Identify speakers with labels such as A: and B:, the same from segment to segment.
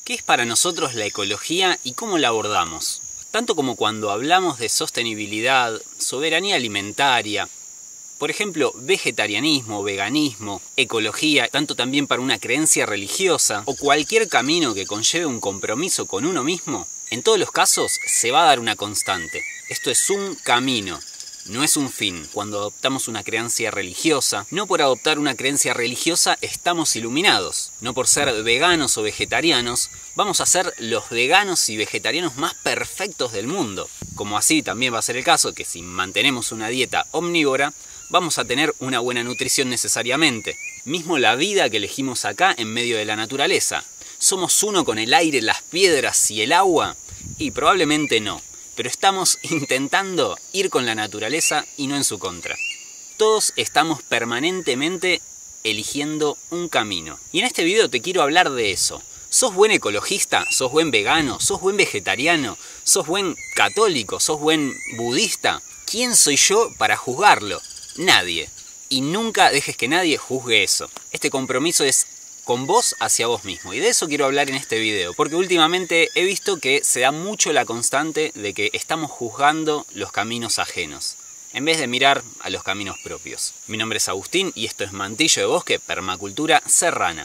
A: ¿Qué es para nosotros la ecología y cómo la abordamos? Tanto como cuando hablamos de sostenibilidad, soberanía alimentaria, por ejemplo, vegetarianismo, veganismo, ecología, tanto también para una creencia religiosa o cualquier camino que conlleve un compromiso con uno mismo, en todos los casos se va a dar una constante. Esto es un camino, no es un fin. Cuando adoptamos una creencia religiosa, no por adoptar una creencia religiosa estamos iluminados. No por ser veganos o vegetarianos, vamos a ser los veganos y vegetarianos más perfectos del mundo. Como así también va a ser el caso que si mantenemos una dieta omnívora, vamos a tener una buena nutrición necesariamente. Mismo la vida que elegimos acá en medio de la naturaleza. ¿Somos uno con el aire, las piedras y el agua? Y probablemente no. Pero estamos intentando ir con la naturaleza y no en su contra. Todos estamos permanentemente eligiendo un camino. Y en este video te quiero hablar de eso. ¿Sos buen ecologista? ¿Sos buen vegano? ¿Sos buen vegetariano? ¿Sos buen católico? ¿Sos buen budista? ¿Quién soy yo para juzgarlo? Nadie. Y nunca dejes que nadie juzgue eso. Este compromiso es con vos hacia vos mismo. Y de eso quiero hablar en este video. Porque últimamente he visto que se da mucho la constante de que estamos juzgando los caminos ajenos, en vez de mirar a los caminos propios. Mi nombre es Agustín y esto es Mantillo de Bosque, Permacultura Serrana.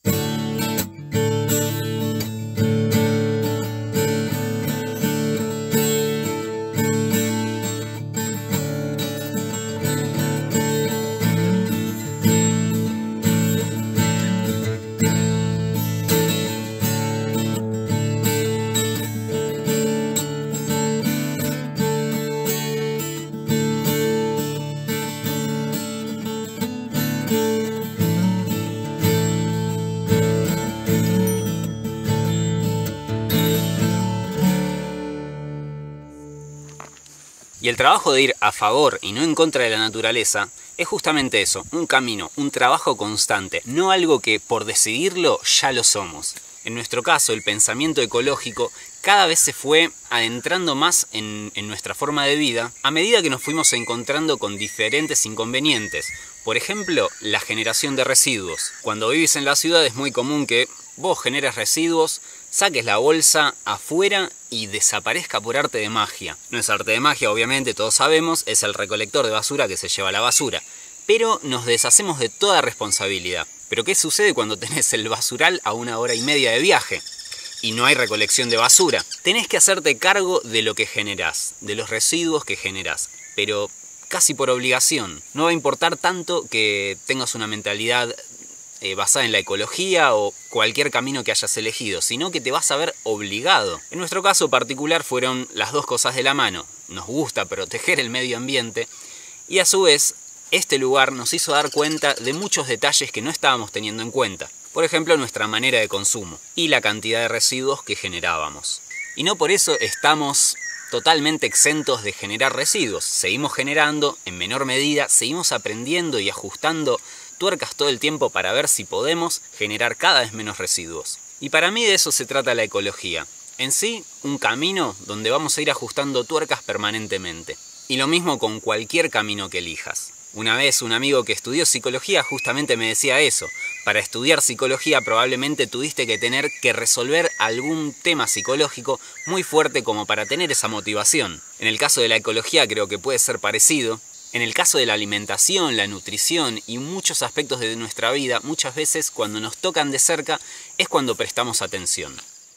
A: Y el trabajo de ir a favor y no en contra de la naturaleza es justamente eso, un camino, un trabajo constante, no algo que por decidirlo ya lo somos. En nuestro caso, el pensamiento ecológico cada vez se fue adentrando más en nuestra forma de vida a medida que nos fuimos encontrando con diferentes inconvenientes. Por ejemplo, la generación de residuos. Cuando vivís en la ciudad es muy común que vos generes residuos, saques la bolsa afuera y desaparezca por arte de magia. No es arte de magia, obviamente, todos sabemos, es el recolector de basura que se lleva la basura. Pero nos deshacemos de toda responsabilidad. ¿Pero qué sucede cuando tenés el basural a 1 hora y media de viaje? Y no hay recolección de basura. Tenés que hacerte cargo de lo que generás, de los residuos que generás. Pero casi por obligación. No va a importar tanto que tengas una mentalidad basada en la ecología o cualquier camino que hayas elegido, sino que te vas a ver obligado. En nuestro caso particular fueron las dos cosas de la mano. Nos gusta proteger el medio ambiente y a su vez este lugar nos hizo dar cuenta de muchos detalles que no estábamos teniendo en cuenta. Por ejemplo, nuestra manera de consumo y la cantidad de residuos que generábamos. Y no por eso estamos totalmente exentos de generar residuos. Seguimos generando en menor medida, seguimos aprendiendo y ajustando tuercas todo el tiempo para ver si podemos generar cada vez menos residuos. Y para mí de eso se trata la ecología. En sí, un camino donde vamos a ir ajustando tuercas permanentemente. Y lo mismo con cualquier camino que elijas. Una vez un amigo que estudió psicología justamente me decía eso. Para estudiar psicología probablemente tuviste que tener que resolver algún tema psicológico muy fuerte como para tener esa motivación. En el caso de la ecología creo que puede ser parecido. En el caso de la alimentación, la nutrición y muchos aspectos de nuestra vida, muchas veces cuando nos tocan de cerca es cuando prestamos atención.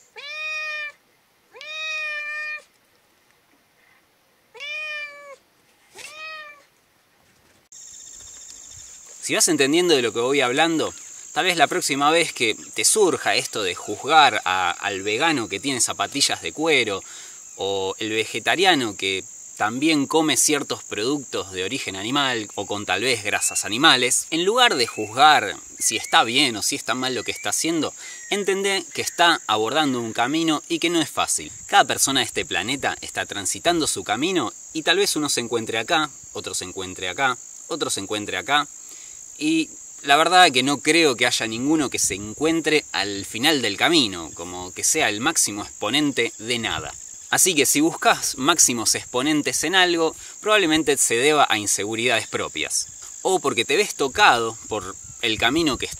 A: Si vas entendiendo de lo que voy hablando, tal vez la próxima vez que te surja esto de juzgar al vegano que tiene zapatillas de cuero o el vegetariano que también come ciertos productos de origen animal o con tal vez grasas animales, en lugar de juzgar si está bien o si está mal lo que está haciendo, entendé que está abordando un camino y que no es fácil. Cada persona de este planeta está transitando su camino y tal vez uno se encuentre acá, otro se encuentre acá, otro se encuentre acá. Y la verdad que no creo que haya ninguno que se encuentre al final del camino, como que sea el máximo exponente de nada. Así que si buscas máximos exponentes en algo, probablemente se deba a inseguridades propias. O porque te ves tocado por el camino que está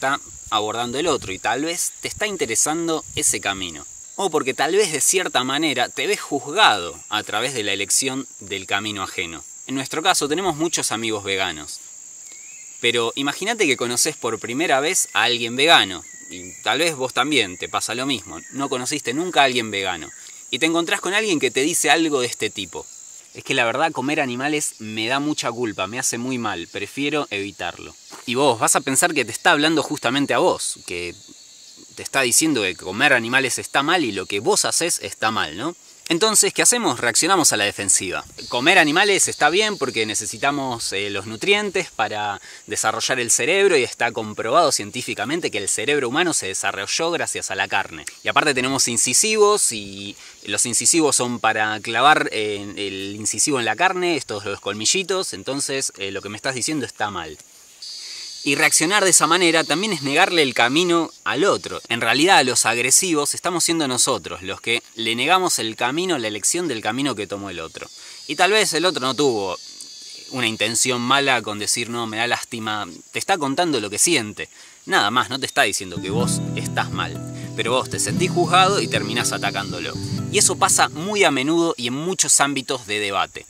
A: abordando el otro y tal vez te está interesando ese camino. O porque tal vez de cierta manera te ves juzgado a través de la elección del camino ajeno. En nuestro caso tenemos muchos amigos veganos. Pero imagínate que conoces por primera vez a alguien vegano. Y tal vez vos también te pasa lo mismo. No conociste nunca a alguien vegano. Y te encontrás con alguien que te dice algo de este tipo. Es que la verdad comer animales me da mucha culpa, me hace muy mal, prefiero evitarlo. Y vos vas a pensar que te está hablando justamente a vos, que te está diciendo que comer animales está mal y lo que vos haces está mal, ¿no? Entonces, ¿qué hacemos? Reaccionamos a la defensiva. Comer animales está bien porque necesitamos los nutrientes para desarrollar el cerebro y está comprobado científicamente que el cerebro humano se desarrolló gracias a la carne. Y aparte tenemos incisivos y los incisivos son para clavar el incisivo en la carne, estos los colmillitos, entonces lo que me estás diciendo está mal. Y reaccionar de esa manera también es negarle el camino al otro. En realidad a los agresivos estamos siendo nosotros los que le negamos el camino, la elección del camino que tomó el otro. Y tal vez el otro no tuvo una intención mala con decir no, me da lástima, te está contando lo que siente. Nada más, no te está diciendo que vos estás mal. Pero vos te sentís juzgado y terminás atacándolo. Y eso pasa muy a menudo y en muchos ámbitos de debate.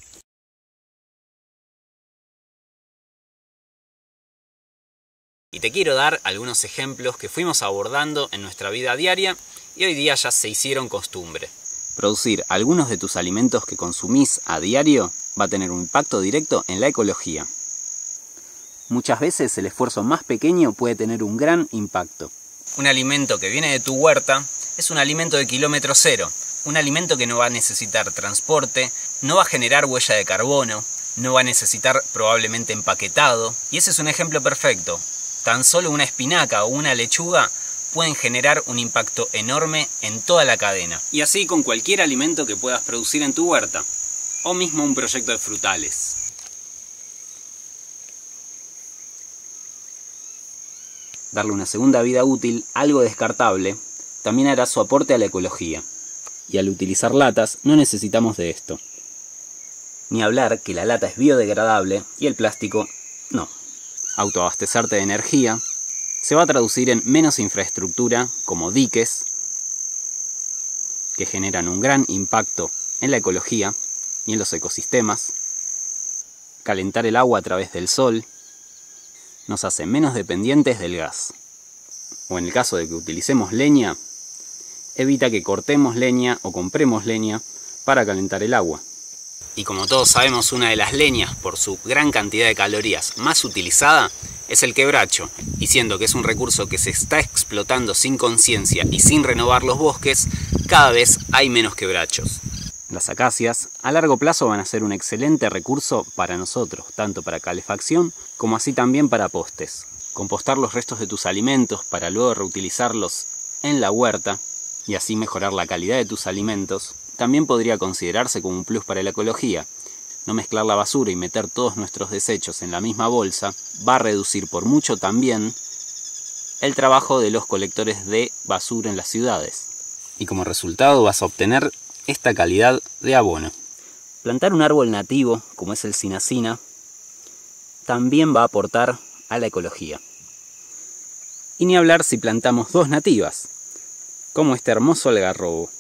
A: Y te quiero dar algunos ejemplos que fuimos abordando en nuestra vida diaria y hoy día ya se hicieron costumbre. Producir algunos de tus alimentos que consumís a diario va a tener un impacto directo en la ecología. Muchas veces el esfuerzo más pequeño puede tener un gran impacto. Un alimento que viene de tu huerta es un alimento de kilómetro cero, un alimento que no va a necesitar transporte, no va a generar huella de carbono, no va a necesitar probablemente empaquetado, y ese es un ejemplo perfecto. Tan solo una espinaca o una lechuga pueden generar un impacto enorme en toda la cadena. Y así con cualquier alimento que puedas producir en tu huerta, o mismo un proyecto de frutales. Darle una segunda vida útil, algo descartable, también hará su aporte a la ecología. Y al utilizar latas no necesitamos de esto. Ni hablar que la lata es biodegradable y el plástico no. Autoabastecerte de energía se va a traducir en menos infraestructura como diques que generan un gran impacto en la ecología y en los ecosistemas. Calentar el agua a través del sol nos hace menos dependientes del gas. O en el caso de que utilicemos leña, evita que cortemos leña o compremos leña para calentar el agua. Y como todos sabemos, una de las leñas, por su gran cantidad de calorías más utilizada, es el quebracho. Y siendo que es un recurso que se está explotando sin conciencia y sin renovar los bosques, cada vez hay menos quebrachos. Las acacias a largo plazo van a ser un excelente recurso para nosotros, tanto para calefacción como así también para postes. Compostar los restos de tus alimentos para luego reutilizarlos en la huerta y así mejorar la calidad de tus alimentos también podría considerarse como un plus para la ecología. No mezclar la basura y meter todos nuestros desechos en la misma bolsa va a reducir por mucho también el trabajo de los colectores de basura en las ciudades. Y como resultado vas a obtener esta calidad de abono. Plantar un árbol nativo, como es el cinacina, también va a aportar a la ecología. Y ni hablar si plantamos dos nativas, como este hermoso algarrobo.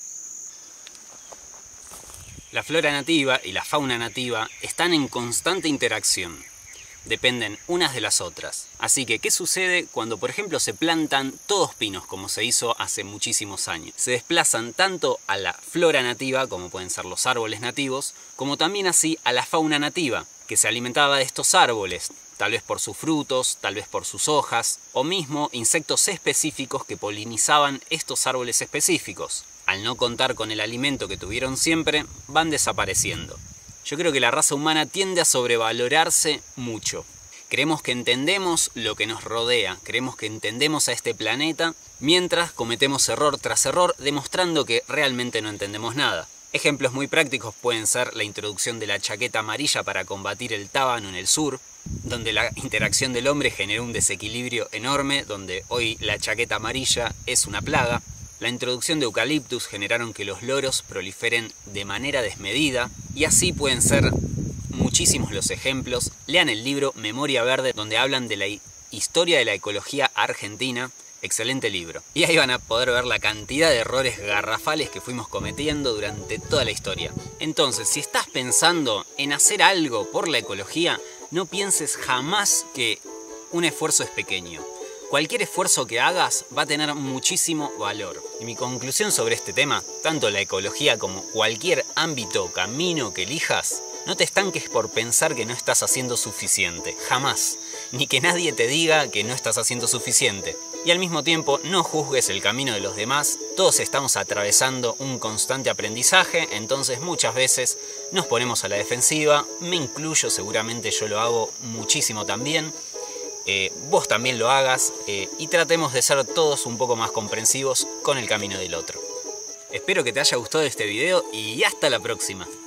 A: La flora nativa y la fauna nativa están en constante interacción. Dependen unas de las otras. Así que, ¿qué sucede cuando, por ejemplo, se plantan todos pinos, como se hizo hace muchísimos años? Se desplazan tanto a la flora nativa, como pueden ser los árboles nativos, como también así a la fauna nativa, que se alimentaba de estos árboles, tal vez por sus frutos, tal vez por sus hojas, o mismo insectos específicos que polinizaban estos árboles específicos. Al no contar con el alimento que tuvieron siempre, van desapareciendo. Yo creo que la raza humana tiende a sobrevalorarse mucho. Creemos que entendemos lo que nos rodea, creemos que entendemos a este planeta, mientras cometemos error tras error, demostrando que realmente no entendemos nada. Ejemplos muy prácticos pueden ser la introducción de la chaqueta amarilla para combatir el tábano en el sur, donde la interacción del hombre generó un desequilibrio enorme, donde hoy la chaqueta amarilla es una plaga. La introducción de eucaliptus generaron que los loros proliferen de manera desmedida, y así pueden ser muchísimos los ejemplos. Lean el libro Memoria Verde, donde hablan de la Historia de la Ecología Argentina. Excelente libro. Y ahí van a poder ver la cantidad de errores garrafales que fuimos cometiendo durante toda la historia. Entonces, si estás pensando en hacer algo por la ecología, no pienses jamás que un esfuerzo es pequeño. Cualquier esfuerzo que hagas va a tener muchísimo valor. Y mi conclusión sobre este tema, tanto la ecología como cualquier ámbito o camino que elijas, no te estanques por pensar que no estás haciendo suficiente, jamás. Ni que nadie te diga que no estás haciendo suficiente. Y al mismo tiempo, no juzgues el camino de los demás. Todos estamos atravesando un constante aprendizaje, entonces muchas veces nos ponemos a la defensiva. Me incluyo, seguramente yo lo hago muchísimo también. Vos también lo hagas y tratemos de ser todos un poco más comprensivos con el camino del otro. Espero que te haya gustado este video y hasta la próxima.